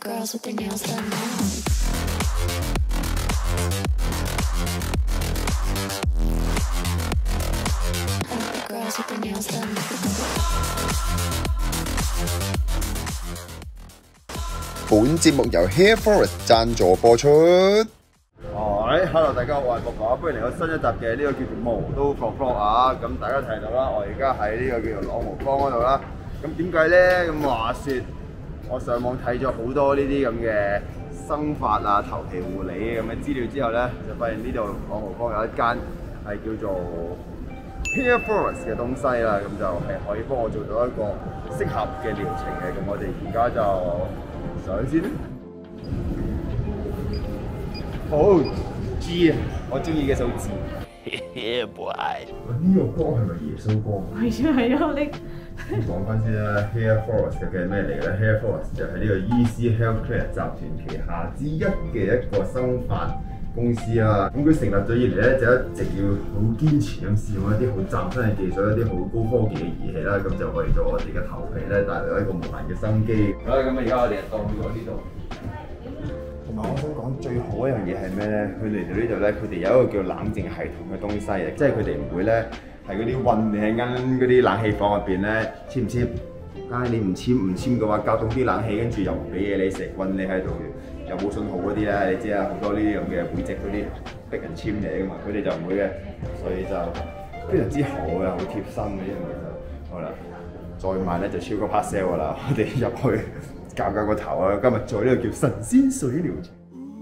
girls with their nails done now. I like the girls with their nails done. 本節目由 Hair Forest 贊助播出。 Hello 大家好，我係木哥，歡迎嚟到新一集嘅呢個叫做毛都放 vlog 啊！咁大家睇到啦，我而家喺呢個叫做朗豪坊嗰度啦。咁點解咧？咁話説，我上網睇咗好多呢啲咁嘅生髮啊、頭皮護理咁嘅資料之後咧，就發現呢度朗豪坊有一間係叫做 Hair Forest 嘅東西啦。咁就係可以幫我做到一個適合嘅療程嘅。咁我哋而家就上先。好。G 啊！我中意嘅數字。Yeah boy！呢個光係咪耶穌光？ 係啊，你講翻先啦 ，Hair Forest 究竟係咩嚟嘅咧 ？Hair Forest 就係呢個 Easy Healthcare 集團旗下之一嘅一個生髮公司啦。咁佢成立咗以嚟咧，就一直要好堅持咁試用一啲好嶄新嘅技術，一啲好高科技嘅儀器啦，咁就為咗我哋嘅頭皮咧帶來一個無限嘅生機。好啦，咁而家我哋就到咗呢度。同埋我想講最好一樣嘢係咩咧？佢嚟到呢度咧，佢哋有一個叫冷靜系統嘅東西嘅，即係佢哋唔會咧係嗰啲韞你喺間嗰啲冷氣房入邊咧，簽唔簽？你唔簽嘅話，校凍啲冷氣，跟住又唔俾嘢你食，韞你喺度，又冇信號嗰啲咧，你知啊，好多呢啲咁嘅會籍嗰啲逼人簽嘢噶嘛，佢哋就唔會嘅，所以就非常之好嘅，好貼心嘅呢樣嘢就好啦。再買咧就超過 pass sale 噶啦，我哋入去。搞個頭啊！今日做呢個叫神仙水療程。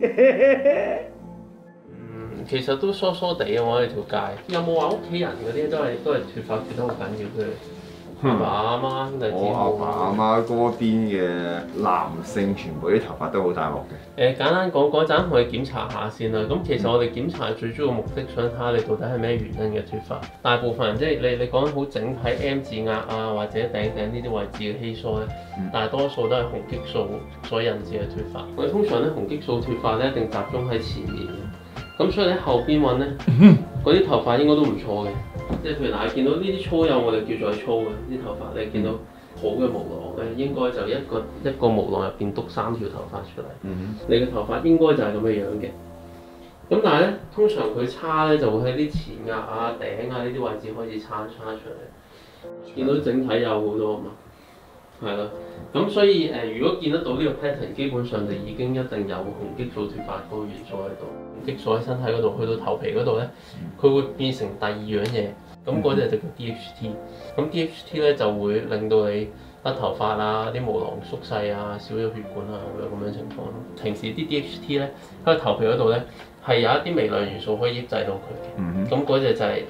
其實都疏疏地啊！我哋條街有冇話屋企人嗰啲都係脫髮脫得好緊要嘅？阿爸阿媽兄弟姊妹。 我阿爸阿媽嗰邊嘅男性全部啲頭髮都好大鑊嘅。 簡單講嗰陣，我哋檢查下先啦。咁其實我哋檢查最主要目的想睇下你到底係咩原因嘅脫髮。大部分人即係你講好整體 M 字額啊，或者頂呢啲位置嘅稀疏咧，大多數都係雄激素所引致嘅脫髮。我哋通常咧雄激素脫髮咧一定集中喺前面嘅，咁所以喺後邊揾咧，嗰啲頭髮應該都唔錯嘅。即係譬如嗱，你見到呢啲粗幼，我哋叫做係粗嘅啲頭髮，你見到好嘅毛囊咧，應該就一個毛囊入邊篤3條頭髮出嚟。你嘅頭髮應該就係咁嘅樣嘅。咁但係咧，通常佢叉咧就會喺啲前額啊、頂啊呢啲位置開始叉出嚟。見到整體有好多啊嘛，係咯。咁所以如果見得到呢個 pattern， 基本上就已經一定有雄激素脫髮嗰個元素喺度。雄激素喺身體嗰度，去到頭皮嗰度咧，佢會變成第二樣嘢。咁嗰隻就叫 DHT。咁 DHT 咧就會令到你甩頭髮啊、啲毛囊縮細啊、少咗血管啊，會有咁樣情況咯。平時啲 DHT 咧喺個頭皮嗰度咧係有一啲微量元素可以抑制到佢嘅。咁嗰隻就係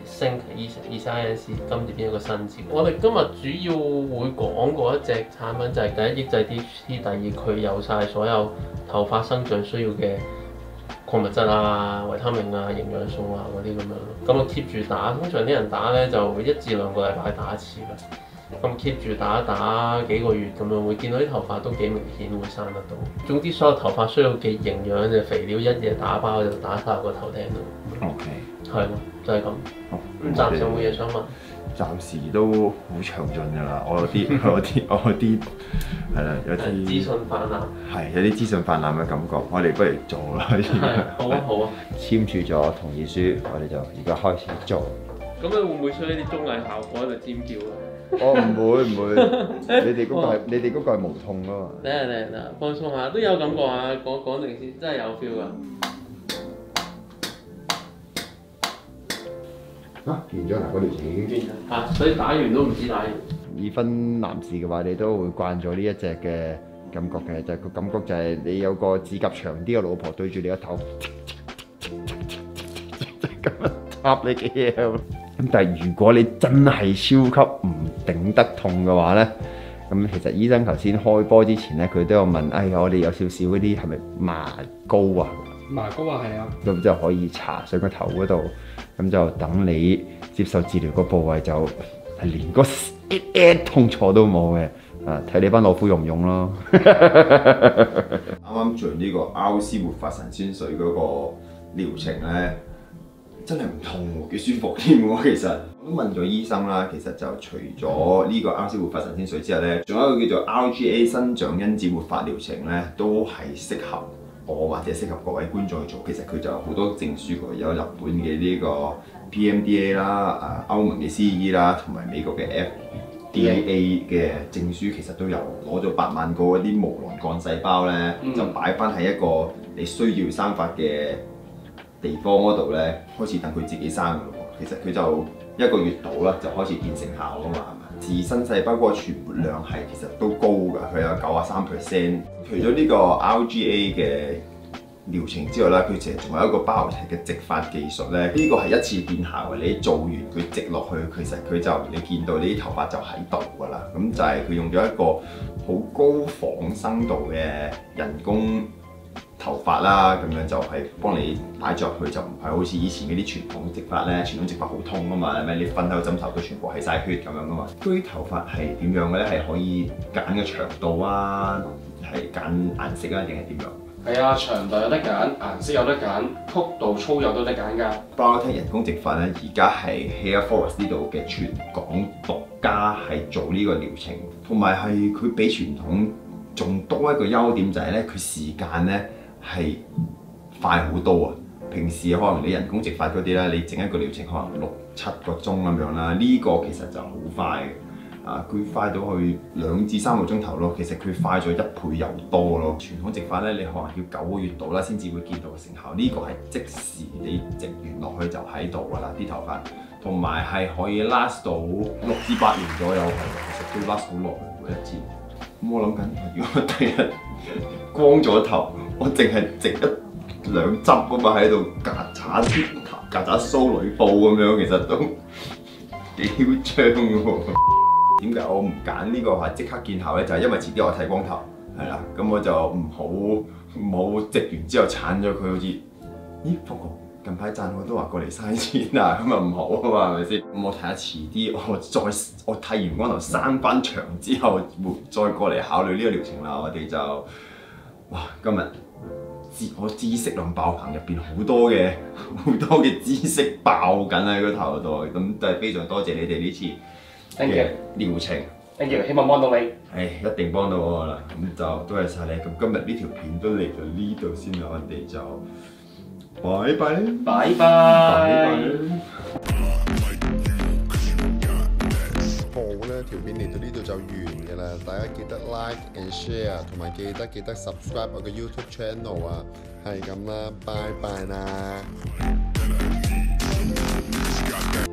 Zinc， 今次變一個新字。我哋今日主要會講嗰一隻產品就係第一抑制 DHT， 第二佢有晒所有頭髮生長需要嘅礦物質啊、維他命啊、營養素啊嗰啲咁樣咯。咁我 keep 住打，通常啲人打咧就1至2個禮拜打一次嘅。咁 keep 住打幾個月咁樣，會見到啲頭髮都幾明顯會生得到。總之所有頭髮需要嘅營養嘅肥料一嘢打包就打晒個頭頂度。 OK。係咯，就係咁。咁暫時有冇嘢想問？ 暫時都好詳盡㗎啦，我啲係啦，有啲資訊泛濫。 係有啲資訊泛濫嘅感覺，我哋不如做啦。 好啊好啊。 簽署咗同意書，我哋就而家開始做。 咁你會唔會出呢啲綜藝效果喺度尖叫啊？ 我唔會，你哋嗰個係無痛㗎嘛？ 嚟，放鬆下，都有感覺啊！講定先，真係有 feel 㗎。 完咗嗱，嗰條線已經完所以打完都唔知打完。 已婚男士嘅話，你都會慣咗呢一隻嘅感覺嘅，就係個感覺就係你有個指甲長啲嘅老婆對住你個頭，咁樣插你嘅嘢。咁但係如果你真係超級唔頂得痛嘅話咧，咁其實醫生頭先開波之前咧，佢都有問，我哋有少少嗰啲係咪麻膏啊？ 麻膏啊，係啊。咁就可以搽上個頭嗰度，咁就等你接受治療個部位就係連個痛楚都冇嘅。睇你班老夫用唔用咯。啱啱做呢個 RC 活髮神仙水嗰個療程咧，真係唔痛喎，幾舒服添喎其實。 我都問咗醫生啦，其實就除咗呢個 RC 活化神仙水之後咧，仲有一個叫做 RGA 生長因子活化療程咧，都係適合我或者適合各位觀眾去做。其實佢就有好多證書嘅，有日本嘅呢個 PMDA 啦、歐盟嘅 CE 啦，同埋美國嘅 FDA 嘅證書，其實都有攞咗8萬個嗰啲毛囊幹細胞咧，就擺翻喺一個你需要生發嘅地方嗰度咧，開始等佢自己生嘅咯。其實佢就1個月到啦，就開始見成效㗎嘛，係嘛？自身細胞嗰個存活量係其實都高㗎，佢有93%。除咗呢個 RGA 嘅療程之外啦，佢其實仲有一個包嘅植髮技術咧，呢個係一次見效嘅。你做完佢植落去，其實佢就你見到你啲頭髮就喺度㗎啦。咁就係佢用咗一個好高仿生度嘅人工頭髮啦，咁樣就係幫你擺咗入去，就唔係好似以前嗰啲傳統植髮咧。傳統植髮好痛啊嘛，係咪？你瞓喺個枕頭佢全部係晒血咁樣噶嘛。啲頭髮係點樣嘅咧？係可以揀嘅長度啊，係揀顏色啊，定係點樣？ 係啊，長度有得揀，顏色有得揀，曲度粗幼都得揀㗎。 BioTech人工植髮咧，而家係 Hair Forest 呢度嘅全港獨家係做呢個療程，同埋係佢比傳統仲多一個優點就係咧，佢時間咧係快好多啊！平時可能你人工植髮嗰啲咧，你整一個療程可能6-7個鐘咁樣啦，呢個其實就好快嘅，佢快到去2至3個鐘頭咯。其實佢快咗1倍又多咯。傳統植髮咧，你可能要9個月度啦，先至會見到成效。呢個係即時你植完落去就喺度㗎啦，啲頭髮，同埋係可以 last 到6至8年左右，其實都 last 好耐每一支。咁我諗緊，如果第日光咗頭，我淨係植1-2執啊嘛，喺度曱甴鬚女布咁樣，其實都幾囂張喎。點解我唔揀呢個係即刻見效咧？就係因為遲啲我剃光頭，係啦，咁我就唔好植完之後剷咗佢，好似咦福哥近排讚我都話過嚟嘥錢啊，咁啊唔好啊嘛，係咪先？咁我睇下遲啲，我剃完光頭生翻長之後，再過嚟考慮呢個療程啦。我哋就哇今日我知識量爆棚，入邊好多嘅知識爆緊喺個頭度，咁都係非常多謝你哋呢次嘅療程。 Thank you，希望幫到你。 一定幫到我啦。咁就多謝晒你。咁今日呢條片都嚟到呢度先啦，我哋就拜拜。 拜拜。 好啦，條片嚟到呢度就完㗎啦，大家記得 like and share， 同埋記得 subscribe 我嘅 YouTube channel 啊，係咁啦，拜拜啦。